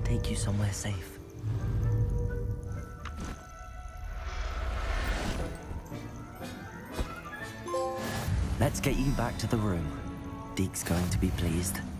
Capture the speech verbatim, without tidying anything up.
take you somewhere safe. Let's get you back to the room. Deke's going to be pleased.